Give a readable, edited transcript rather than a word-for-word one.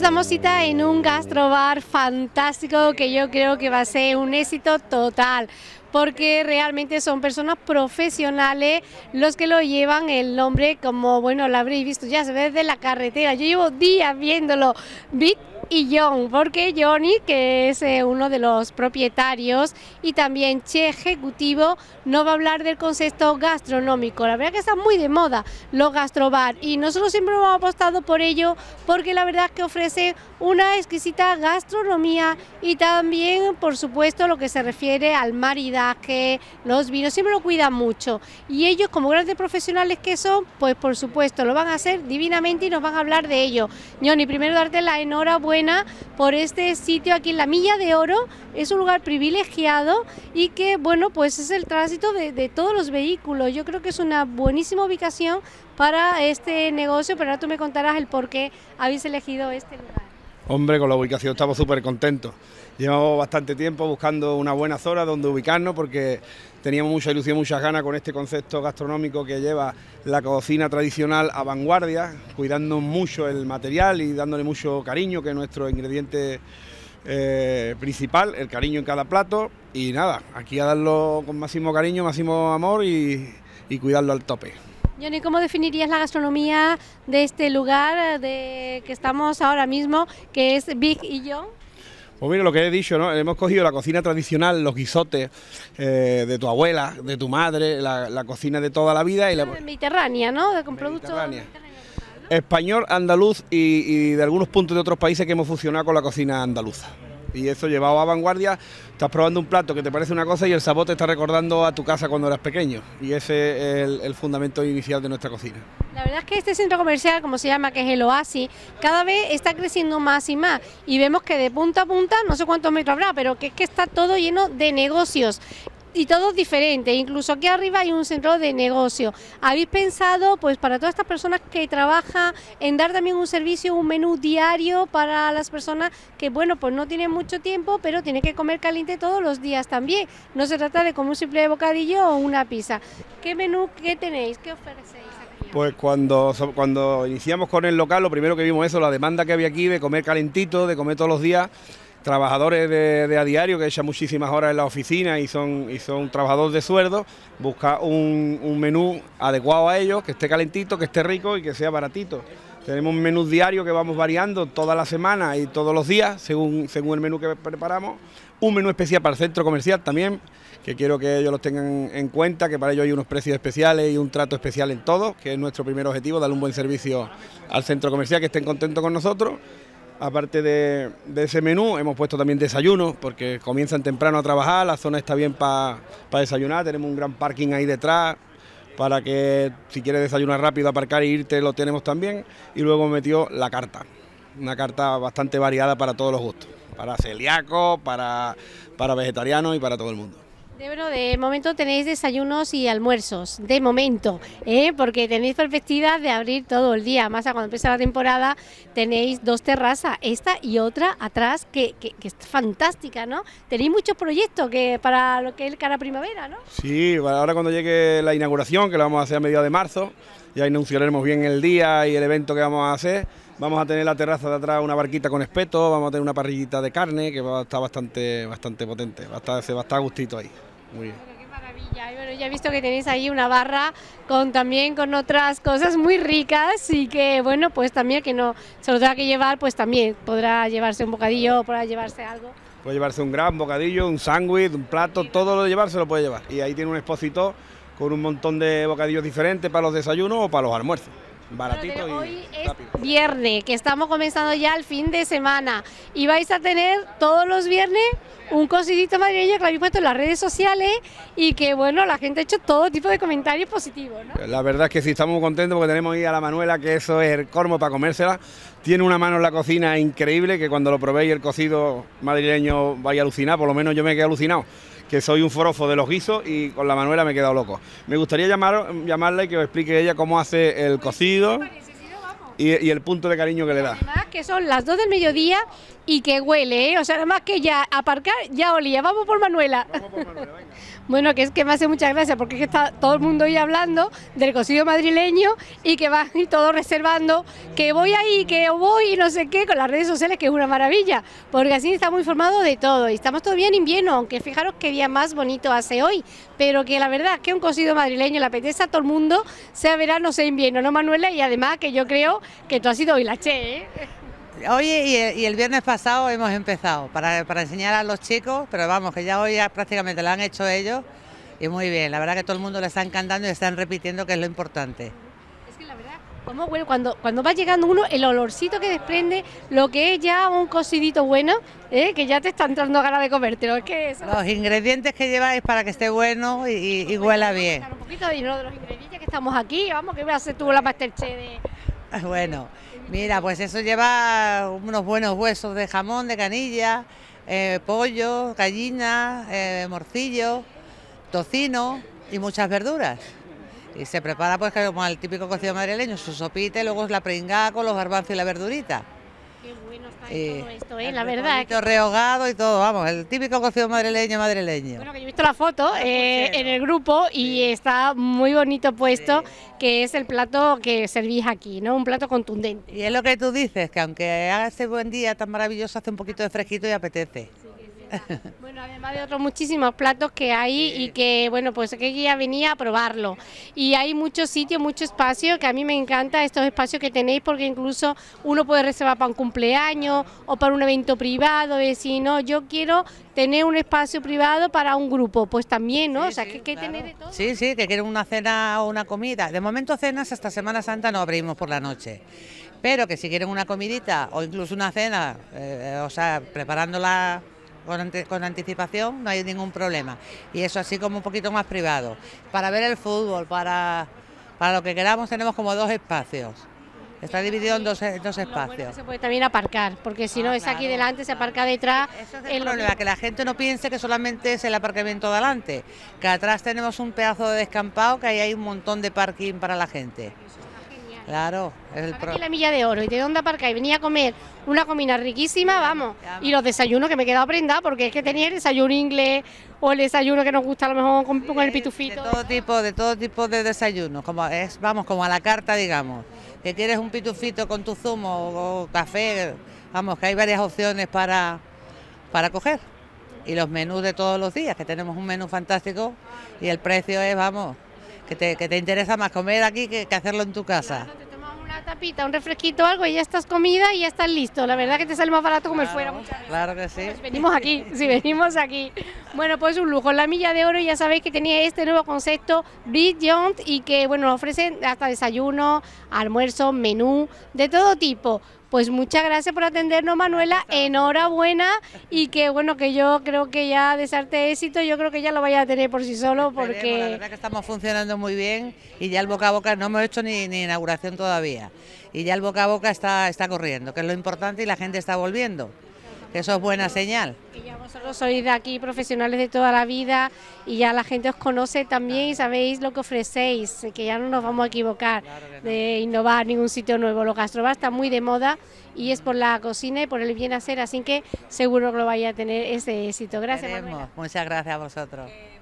damos cita en un gastrobar fantástico que yo creo que va a ser un éxito total, porque realmente son personas profesionales los que lo llevan. El nombre, como bueno, lo habréis visto, ya se ve desde la carretera, yo llevo días viéndolo, Big y John, porque Johnny, que es uno de los propietarios y también chef ejecutivo, nos va a hablar del concepto gastronómico. La verdad que está muy de moda los gastrobar y nosotros siempre hemos apostado por ello, porque la verdad es que ofrece una exquisita gastronomía y también, por supuesto, lo que se refiere al maridaje, los vinos, siempre lo cuidan mucho, y ellos, como grandes profesionales que son, pues por supuesto lo van a hacer divinamente y nos van a hablar de ello. Johnny, primero darte la enhorabuena por este sitio aquí en la Milla de Oro. Es un lugar privilegiado y que, bueno, pues es el tránsito de todos los vehículos. Yo creo que es una buenísima ubicación para este negocio, pero ahora tú me contarás el por qué habéis elegido este lugar. Hombre, con la ubicación estamos súper contentos. Llevamos bastante tiempo buscando una buena zona donde ubicarnos, porque teníamos mucha ilusión, muchas ganas con este concepto gastronómico que lleva la cocina tradicional a vanguardia, cuidando mucho el material y dándole mucho cariño, que es nuestro ingrediente principal, el cariño en cada plato. Y nada, aquí a darlo con máximo cariño, máximo amor y cuidarlo al tope. Johnny, ¿cómo definirías la gastronomía de este lugar que estamos ahora mismo, que es Big y John? Pues mira, lo que he dicho, ¿no? Hemos cogido la cocina tradicional, los guisotes de tu abuela, de tu madre, la cocina de toda la vida. Y la mediterránea, ¿no? Con productos español, andaluz y de algunos puntos de otros países que hemos fusionado con la cocina andaluza. Y eso llevado a vanguardia, estás probando un plato que te parece una cosa y el sabor te está recordando a tu casa cuando eras pequeño. Y ese es el fundamento inicial de nuestra cocina. La verdad es que este centro comercial, como se llama, que es el Oasis, cada vez está creciendo más y más. Y vemos que de punta a punta, no sé cuántos metros habrá, pero que es que está todo lleno de negocios. Y todos diferentes, incluso aquí arriba hay un centro de negocio. ¿Habéis pensado, pues para todas estas personas que trabajan, en dar también un servicio, un menú diario para las personas que, bueno, pues no tienen mucho tiempo, pero tienen que comer caliente todos los días también? No se trata de comer un simple bocadillo o una pizza. ¿Qué menú qué tenéis? ¿Qué ofrecéis aquí? Pues cuando iniciamos con el local, lo primero que vimos eso, la demanda que había aquí de comer calentito, de comer todos los días. Trabajadores de a diario que echan muchísimas horas en la oficina y son trabajadores de sueldo, buscar un menú adecuado a ellos, que esté calentito, que esté rico y que sea baratito. Tenemos un menú diario que vamos variando toda la semana y todos los días, según el menú que preparamos. Un menú especial para el centro comercial también, que quiero que ellos lo tengan en cuenta, que para ello hay unos precios especiales y un trato especial en todo, que es nuestro primer objetivo, darle un buen servicio al centro comercial, que estén contentos con nosotros. Aparte de ese menú, hemos puesto también desayunos, porque comienzan temprano a trabajar, la zona está bien para desayunar, tenemos un gran parking ahí detrás, para que si quieres desayunar rápido, aparcar e irte, lo tenemos también. Y luego metió la carta, una carta bastante variada para todos los gustos, para celíacos, para vegetarianos y para todo el mundo. Bueno, de momento tenéis desayunos y almuerzos, de momento, porque tenéis perspectiva de abrir todo el día. Más cuando empieza la temporada tenéis dos terrazas, esta y otra atrás, que es fantástica, ¿no? Tenéis muchos proyectos para lo que es cara primavera, ¿no? Sí, ahora cuando llegue la inauguración, que la vamos a hacer a mediados de marzo, ya anunciaremos bien el día y el evento que vamos a hacer. Vamos a tener la terraza de atrás una barquita con espeto, vamos a tener una parrillita de carne que va a estar bastante potente, se va a estar a gustito ahí. Muy bien. Bueno, qué maravilla. Bueno, ya he visto que tenéis ahí una barra también con otras cosas muy ricas y que, bueno, pues también que no se lo tenga que llevar, pues también podrá llevarse un bocadillo, podrá llevarse algo. Puede llevarse un gran bocadillo, un sándwich, un plato, todo lo de llevar se lo puede llevar. Y ahí tiene un expositor con un montón de bocadillos diferentes para los desayunos o para los almuerzos. Baratito Bueno, y hoy es rápido. Viernes, que estamos comenzando ya el fin de semana y vais a tener todos los viernes un cocidito madrileño que lo habéis puesto en las redes sociales y que, bueno, la gente ha hecho todo tipo de comentarios positivos, ¿no? La verdad es que sí, estamos muy contentos porque tenemos ahí a la Manuela, que eso es el colmo para comérsela. Tiene una mano en la cocina increíble, que cuando lo probéis el cocido madrileño vais a alucinar, por lo menos yo me quedé alucinado, que soy un forofo de los guisos y con la Manuela me he quedado loco. Me gustaría llamarla y que os explique ella cómo hace el cocido y el punto de cariño que le da. Además que son las 2 del mediodía y que huele, o sea, nada más que ya aparcar, ya olía. Vamos por Manuela. Vamos por Manuela, venga. Bueno, que es que me hace mucha gracia porque es que está todo el mundo hoy hablando del cocido madrileño y que van y todos reservando que voy ahí, que voy y no sé qué, con las redes sociales, que es una maravilla, porque así estamos informados de todo y estamos todavía en invierno, aunque fijaros qué día más bonito hace hoy, pero que la verdad es que un cocido madrileño le apetece a todo el mundo, sea verano, sea invierno, ¿no, Manuela? Y además que yo creo que tú has sido hoy la che, ¿eh? Oye, y el viernes pasado hemos empezado para enseñar a los chicos, pero vamos, que ya hoy prácticamente lo han hecho ellos y muy bien, la verdad que todo el mundo le está encantando y están repitiendo, que es lo importante. Es que la verdad, como bueno, cuando va llegando uno, el olorcito que desprende, lo que es ya un cocidito bueno, que ya te está entrando ganas de comértelo, es que eso... Los ingredientes que lleváis para que esté bueno y huela bien. Un poquito de dinero de los ingredientes que estamos aquí, vamos, que voy a hacer tú la Masterchef de... Bueno, mira, pues eso lleva unos buenos huesos de jamón, de canilla, pollo, gallina, morcillo, tocino y muchas verduras. Y se prepara pues como el típico cocido madrileño, su sopita y luego es la pringada con los garbanzos y la verdurita. Qué bueno está todo esto, la verdad. Rehogado y todo, vamos, el típico cocido madrileño. Bueno, que yo he visto la foto en el grupo y está muy bonito puesto, que es el plato que servís aquí, ¿no? Un plato contundente. Y es lo que tú dices, que aunque haga ese buen día tan maravilloso, hace un poquito de fresquito y apetece. Bueno, además de otros muchísimos platos que hay y que, bueno, pues que ya venía a probarlo. Y hay muchos sitios, mucho espacio, que a mí me encanta estos espacios que tenéis, porque incluso uno puede reservar para un cumpleaños o para un evento privado, decir, no, yo quiero tener un espacio privado para un grupo, pues también, ¿no? Sí, o sea, sí, que claro. tener de todo. Sí, sí, que quieren una cena o una comida. De momento cenas hasta Semana Santa no abrimos por la noche. Pero que si quieren una comidita o incluso una cena, o sea, preparándola con anticipación, no hay ningún problema. Y eso así como un poquito más privado. Para ver el fútbol, para lo que queramos, tenemos como 2 espacios. Está dividido en dos espacios. Bueno, se puede también aparcar, porque si no es aquí delante, se aparca detrás. Eso es el problema, que la gente no piense que solamente es el aparcamiento de adelante, que atrás tenemos un pedazo de descampado, que ahí hay un montón de parking para la gente. Claro, es el problema. La Milla de Oro, ¿y de dónde aparcáis? Venía a comer una comida riquísima, vamos, y los desayunos que me he quedado prendada, porque es que tenía el desayuno inglés o el desayuno que nos gusta a lo mejor con el pitufito. De todo tipo de desayunos, vamos, como a la carta, digamos. Que quieres un pitufito con tu zumo o café, vamos, que hay varias opciones para coger. Y los menús de todos los días, que tenemos un menú fantástico y el precio es, vamos, que te interesa más comer aquí que hacerlo en tu casa. Claro, te tomas una tapita, un refresquito o algo y ya estás comida y ya estás listo. La verdad que te sale más barato comer fuera muchas veces. Claro que sí. Pues venimos aquí, sí, venimos aquí. Bueno, pues un lujo. En la Milla de Oro ya sabéis que tenía este nuevo concepto, Brilliant, y que, bueno, ofrecen hasta desayuno, almuerzo, menú, de todo tipo. Pues muchas gracias por atendernos, Manuela, enhorabuena, y que bueno, que yo creo que ya desearte éxito, yo creo que ya lo vaya a tener por sí solo, porque... La verdad que estamos funcionando muy bien y ya el boca a boca, no hemos hecho ni inauguración todavía, y ya el boca a boca está corriendo, que es lo importante, y la gente está volviendo, que eso es buena señal. Que ya vosotros sois de aquí profesionales de toda la vida y ya la gente os conoce también y sabéis lo que ofrecéis, que ya no nos vamos a equivocar de innovar ningún sitio nuevo. Los gastrobar está muy de moda y es por la cocina y por el bien hacer, así que seguro que lo vaya a tener ese éxito. Gracias, Manuela. Muchas gracias a vosotros.